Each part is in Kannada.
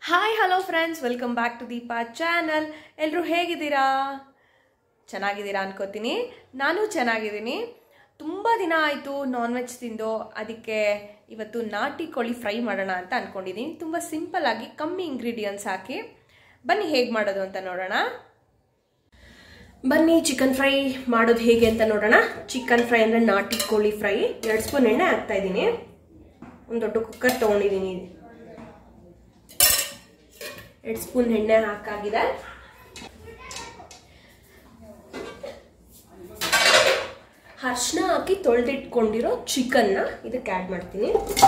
Hi hello friends, welcome back to Deepa channel. ಎಲ್ಲರೂ ಹೇಗಿದ್ದೀರಾ? ಚೆನ್ನಾಗಿದ್ದೀರಾ ಅನ್ಕೋತೀನಿ. ನಾನು ಚೆನ್ನಾಗಿದ್ದೀನಿ. ತುಂಬ ದಿನ ಆಯಿತು ನಾನ್ ವೆಜ್ ತಿಂದು. ಅದಕ್ಕೆ ಇವತ್ತು ನಾಟಿ ಕೋಳಿ ಫ್ರೈ ಮಾಡೋಣ ಅಂತ ಅಂದ್ಕೊಂಡಿದ್ದೀನಿ. ತುಂಬ ಸಿಂಪಲ್ ಆಗಿ ಕಮ್ಮಿ ಇಂಗ್ರೀಡಿಯೆಂಟ್ಸ್ ಹಾಕಿ. ಬನ್ನಿ ಹೇಗೆ ಮಾಡೋದು ಅಂತ ನೋಡೋಣ. ಬನ್ನಿ ಚಿಕನ್ ಫ್ರೈ ಮಾಡೋದು ಹೇಗೆ ಅಂತ ನೋಡೋಣ. ಚಿಕನ್ ಫ್ರೈ ಅಂದರೆ ನಾಟಿ ಕೋಳಿ ಫ್ರೈ. 2 ಸ್ಪೂನ್ ಎಣ್ಣೆ ಹಾಕ್ತಾ ಇದ್ದೀನಿ. ಒಂದು ದೊಡ್ಡ ಕುಕ್ಕರ್ ತೊಗೊಂಡಿದ್ದೀನಿ. 2 ಸ್ಪೂನ್ ಎಣ್ಣೆ ಹಾಕಾಗಿದೆ. ಅರಿಶಿನ ಹಾಕಿ ತೊಳೆದಿಟ್ಕೊಂಡಿರೋ ಚಿಕನ್ನ ಇದಕ್ಕೆ ಆ್ಯಡ್ ಮಾಡ್ತೀನಿ.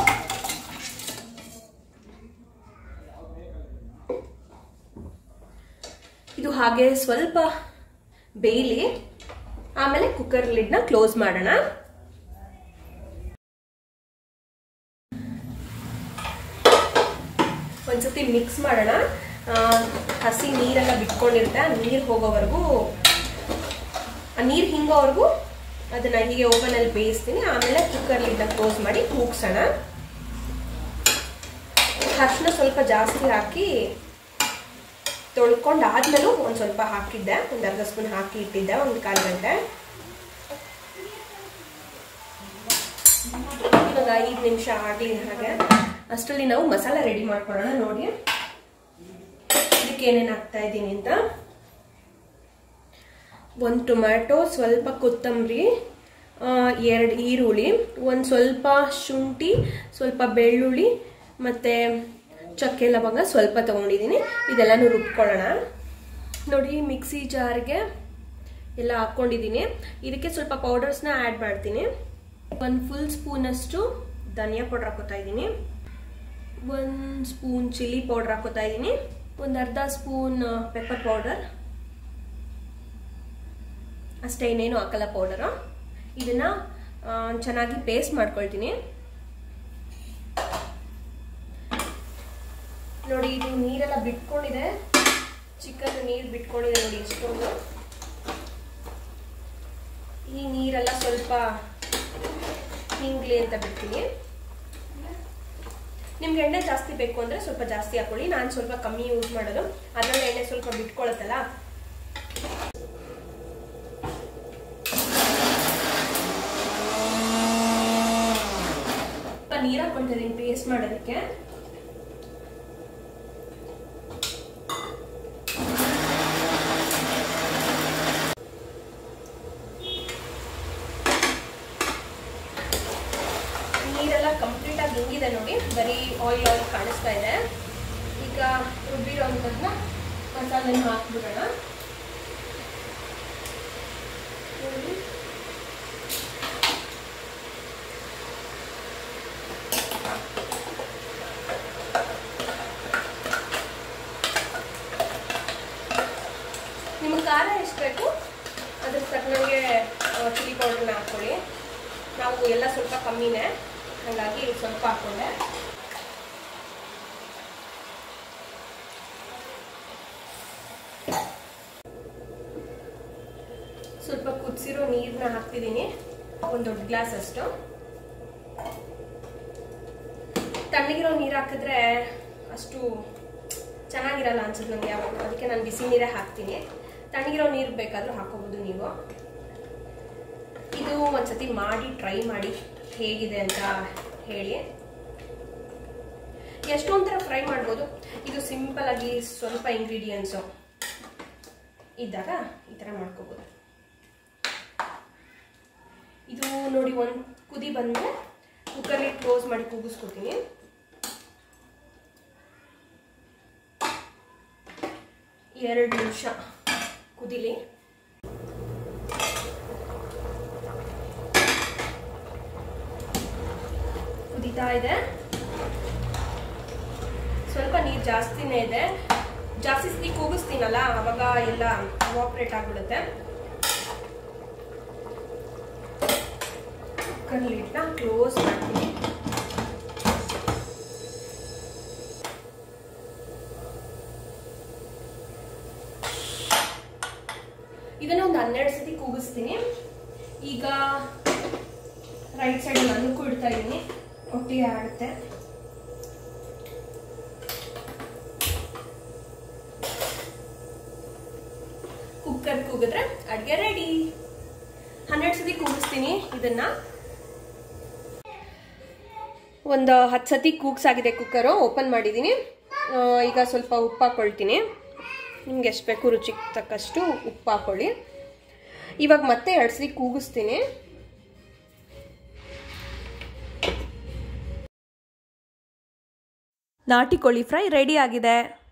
ಇದು ಹಾಗೆ ಸ್ವಲ್ಪ ಬೇಯಲಿ, ಆಮೇಲೆ ಕುಕ್ಕರ್ ಲಿಡ್ನ ಕ್ಲೋಸ್ ಮಾಡೋಣ. ಒಂದ್ಸತಿ ಮಿಕ್ಸ್ ಮಾಡೋಣ. ಹಸಿ ನೀರೆಲ್ಲ ಬಿಟ್ಕೊಂಡಿರುತ್ತೆ. ನೀರು ಹೋಗೋವರೆಗೂ, ನೀರು ಹಿಂಗೋವರೆಗೂ ಅದನ್ನ ಹೀಗೆ ಓವನಲ್ಲಿ ಬೇಯಿಸ್ತೀನಿ. ಆಮೇಲೆ ಕುಕ್ಕರ್ ಲಿಡ್ನ ಕ್ಲೋಸ್ ಮಾಡಿ ಕೂಗ್ಸೋಣ. ಅರಿಶಿನ ಸ್ವಲ್ಪ ಜಾಸ್ತಿ ಹಾಕಿ ತೊಳ್ಕೊಂಡು ಆದ್ಮೇಲೂ ಒಂದು ಸ್ವಲ್ಪ ಹಾಕಿದ್ದೆ. ಒಂದು ಅರ್ಧ ಸ್ಪೂನ್ ಹಾಕಿ ಇಟ್ಟಿದ್ದೆ 1/4 ಗಂಟೆ. ಇವಾಗ 5 ನಿಮಿಷ ಆಗಲಿ. ಹಾಗೆ ಅಷ್ಟರಲ್ಲಿ ನಾವು ಮಸಾಲ ರೆಡಿ ಮಾಡ್ಕೊಳ್ಳೋಣ. ನೋಡಿ ಇದಕ್ಕೆ ಏನೇನು ಹಾಕ್ತಾ ಇದ್ದೀನಿ ಅಂತ. 1 ಟೊಮ್ಯಾಟೊ, ಸ್ವಲ್ಪ ಕೊತ್ತಂಬರಿ, 2 ಈರುಳ್ಳಿ, ಒಂದು ಸ್ವಲ್ಪ ಶುಂಠಿ, ಸ್ವಲ್ಪ ಬೆಳ್ಳುಳ್ಳಿ ಮತ್ತು ಚಕ್ಕೆ ಲವಂಗ ಸ್ವಲ್ಪ ತೊಗೊಂಡಿದ್ದೀನಿ. ಇದೆಲ್ಲನೂ ರುಬ್ಕೊಳ್ಳೋಣ. ನೋಡಿ ಮಿಕ್ಸಿ ಜಾರ್ಗೆ ಎಲ್ಲ ಹಾಕ್ಕೊಂಡಿದ್ದೀನಿ. ಇದಕ್ಕೆ ಸ್ವಲ್ಪ ಪೌಡರ್ಸ್ನ ಆ್ಯಡ್ ಮಾಡ್ತೀನಿ. 1 ಫುಲ್ ಸ್ಪೂನಷ್ಟು ಧನಿಯಾ ಪೌಡರ್ ಹಾಕೋತಾ ಇದ್ದೀನಿ. 1 ಸ್ಪೂನ್ ಚಿಲ್ಲಿ ಪೌಡರ್ ಹಾಕೋತಾ ಇದ್ದೀನಿ. ಒಂದು ಅರ್ಧ ಸ್ಪೂನ್ ಪೆಪ್ಪರ್ ಪೌಡರ್ ಅಷ್ಟೇ, ಇನ್ನೇನು ಹಾಕಲ್ಲ ಪೌಡರು. ಇದನ್ನ ಚೆನ್ನಾಗಿ ಪೇಸ್ಟ್ ಮಾಡ್ಕೊಳ್ತೀನಿ. ನೋಡಿ ಇದು ನೀರೆಲ್ಲ ಬಿಟ್ಕೊಂಡಿದೆ. ಚಿಕನ್ ನೀರು ಬಿಟ್ಕೊಂಡಿದೆ ನೋಡಿ ಇಷ್ಟೊಂದು. ಈ ನೀರೆಲ್ಲ ಸ್ವಲ್ಪ ಹಿಂಗ್ಲಿ ಅಂತ ಬಿಡ್ತೀನಿ. ನಿಮ್ಗೆ ಎಣ್ಣೆ ಜಾಸ್ತಿ ಬೇಕು ಅಂದರೆ ಸ್ವಲ್ಪ ಜಾಸ್ತಿ ಹಾಕೊಳ್ಳಿ. ನಾನು ಸ್ವಲ್ಪ ಕಮ್ಮಿ ಯೂಸ್ ಮಾಡೋದು. ಅದರಲ್ಲಿ ಎಣ್ಣೆ ಸ್ವಲ್ಪ ಬಿಟ್ಕೊಳತ್ತಲ್ಲ. ಸ್ವಲ್ಪ ನೀರು ಹಾಕೊಳ್ತಿದ್ದೀನಿ ಪೇಸ್ಟ್ ಮಾಡೋದಕ್ಕೆ. ನೀರೆಲ್ಲ ಕಂಪ್ಲೀಟ್ ಆಗಿ ಹಿಂಗಿದೆ ನೋಡಿ. ಬರೀ ಆಯಿಲ್ ಕಾಣಿಸ್ತಾ ಇದೆ. ಈಗ ರುಬ್ಬಿರೋಂಥದ್ದನ್ನ ಮಸಾಲೆನ ಹಾಕ್ಬಿಡೋಣ. ನಿಮ್ಗೆ ಖಾರ ಎಷ್ಟು ಬೇಕು ಅದ್ರ ತಕ್ಕನಂಗೆ ಚಿಲ್ಲಿ ಪೌಡರ್ನ ಹಾಕ್ಕೊಳ್ಳಿ. ನಾವು ಎಲ್ಲ ಸ್ವಲ್ಪ ಕಮ್ಮಿನೇ, ಹಾಗಾಗಿ ಸ್ವಲ್ಪ ಹಾಕೊಂಡೆ. ಸ್ವಲ್ಪ ಕುದಿಸಿರೋ ನೀರನ್ನ ಹಾಕ್ತಿದ್ದೀನಿ, 1 ದೊಡ್ಡ ಗ್ಲಾಸ್ ಅಷ್ಟು. ತಣ್ಣಗಿರೋ ನೀರು ಹಾಕಿದ್ರೆ ಅಷ್ಟು ಚೆನ್ನಾಗಿರಲ್ಲ ಅನ್ಸುತ್ತೆ ನನಗೆ ಯಾವಾಗ. ಅದಕ್ಕೆ ನಾನು ಬಿಸಿ ನೀರೇ ಹಾಕ್ತೀನಿ. ತಣ್ಣಗಿರೋ ನೀರು ಬೇಕಾದ್ರೂ ಹಾಕೋಬಹುದು ನೀವು. ಇದು ಒಂದ್ಸತಿ ಮಾಡಿ ಟ್ರೈ ಮಾಡಿ ಹೇಗಿದೆ ಅಂತ ಹೇಳಿ. ಎಷ್ಟೊಂಥರ ಫ್ರೈ ಮಾಡ್ಬೋದು. ಇದು ಸಿಂಪಲ್ ಆಗಿ ಸ್ವಲ್ಪ ಇಂಗ್ರೀಡಿಯೆಂಟ್ಸು ಇದ್ದಾಗ ಈ ಥರ ಮಾಡ್ಕೋಬೋದು. ಇದು ನೋಡಿ 1 ಕುದಿ ಬಂದರೆ ಕುಕ್ಕರ್ಗೆ ಕ್ಲೋಸ್ ಮಾಡಿ ಕೂಗಿಸ್ಕೊತೀನಿ. ಎರಡು ನಿಮಿಷ ಕುದಿಲಿ. ಕುದೀತಾ ಇದೆ. ಸ್ವಲ್ಪ ನೀರು ಜಾಸ್ತಿನೇ ಇದೆ. ಜಾಸ್ತಿ ಸತಿ ಕೂಗಿಸ್ತೀನಲ್ಲ ಅವಾಗ ಎಲ್ಲ ಎವಾಪರೇಟ್ ಆಗಿಬಿಡುತ್ತೆ. ಕುಕ್ಕರ್ ಲಿಡ್ನ ಕ್ಲೋಸ್ ಮಾಡ್ತೀನಿ. ಇದನ್ನ ಒಂದು 12 ಸತಿ ಕೂಗಿಸ್ತೀನಿ. ಈಗ ರೈಟ್ ಸೈಡ್ ಅನ್ನಕ್ಕೂ ಇಡ್ತಾ ಇದ್ದೀನಿ, ಒಟ್ಟಿಗೆ ಆಗುತ್ತೆ. ಕುಕ್ಕರ್ ಕೂಗಿದ್ರೆ ಅಡುಗೆ ರೆಡಿ. 12 ಸತಿ ಕೂಗಿಸ್ತೀನಿ ಇದನ್ನ. ಒಂದು 10 ಸತಿ ಕೂಗ್ಸಾಗಿದೆ ಕುಕ್ಕರು. ಓಪನ್ ಮಾಡಿದ್ದೀನಿ. ಈಗ ಸ್ವಲ್ಪ ಉಪ್ಪು ಹಾಕ್ಕೊಳ್ತೀನಿ. ನಿಮ್ಗೆ ಎಷ್ಟು ಬೇಕು ರುಚಿಗೆ ತಕ್ಕಷ್ಟು ಉಪ್ಪು ಹಾಕ್ಕೊಳ್ಳಿ. ಇವಾಗ ಮತ್ತೆ 2 ಸತಿ ಕೂಗಿಸ್ತೀನಿ. ನಾಟಿ ಕೋಳಿ ಫ್ರೈ ರೆಡಿ ಆಗಿದೆ.